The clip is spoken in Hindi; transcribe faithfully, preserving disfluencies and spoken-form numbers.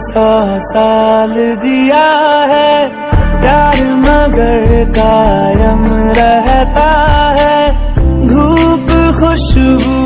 सौ साल जिया है, प्यार मगर कायम रहता है। धूप खुशबू